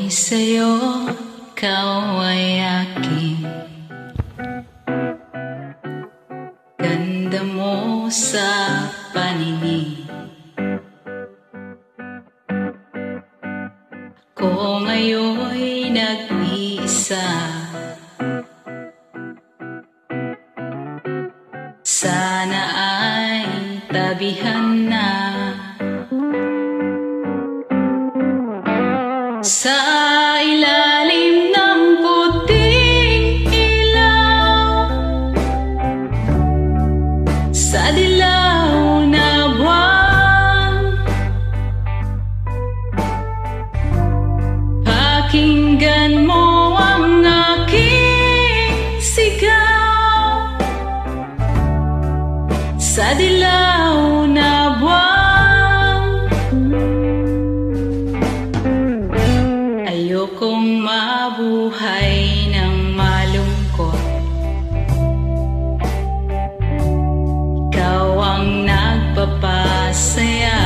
ako'y sa'yo, ikaw ay akin. Ganda mo sa paningin. Ako ngayon'y nag-iisa. Sana ay tabihan na. Sa ilalim ng puting ilaw, sa dilaw na buwan, pakinggan mo ang aking sigaw. Sa dilaw na buwan, ayokong mabuhay ng malungkot. Ikaw ang nagpapasaya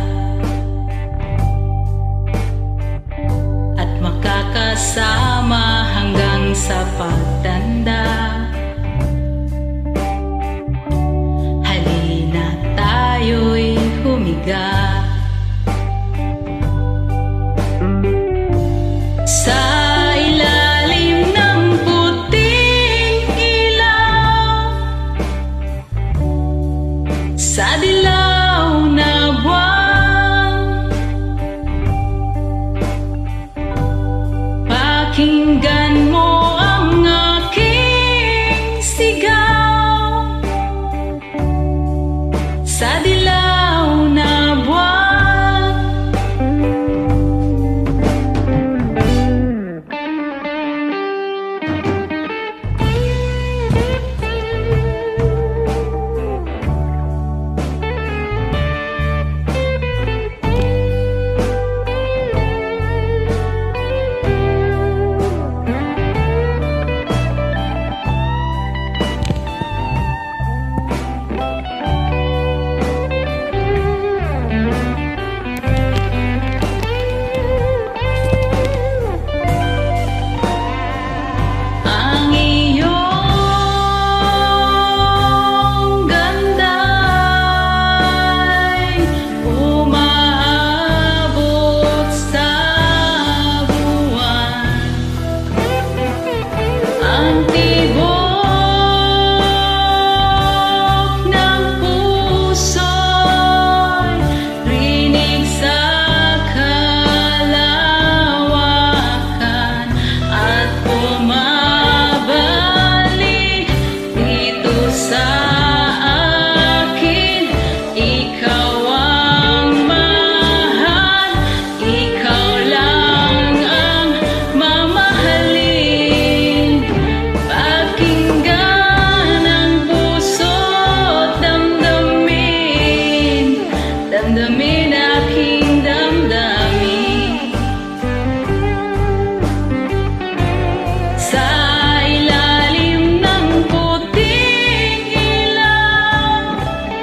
at makakasama hanggang sa pagtanda. Halina tayo'y humiga sa ilalim ng puting ilaw, sa dilaw na buwan, pakinggan mo ang aking sigaw. Sa dilaw na buwan, damdamin aking damdamin. Sa ilalim ng puting ilaw,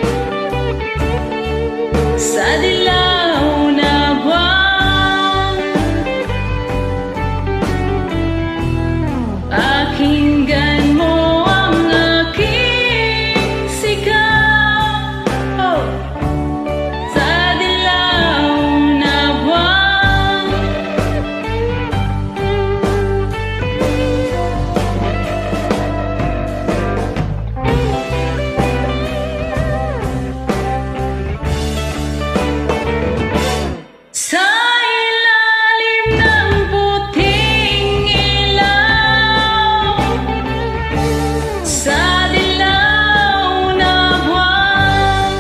sa dilaw na buwan, pakinggan mo ang aking sigaw. Oh! Sa ilalim ng puting ilaw, sa dilaw na buwan,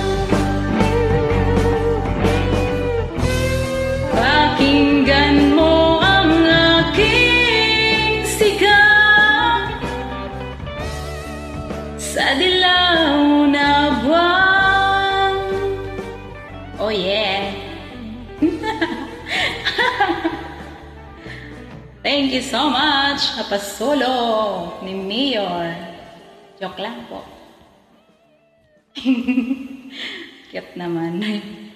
pakinggan mo ang aking sigaw. Sa dilaw na buwan. Oh yeah. Thank you so much, Kapasolo ni Mayor. Joke lang po. Cute naman.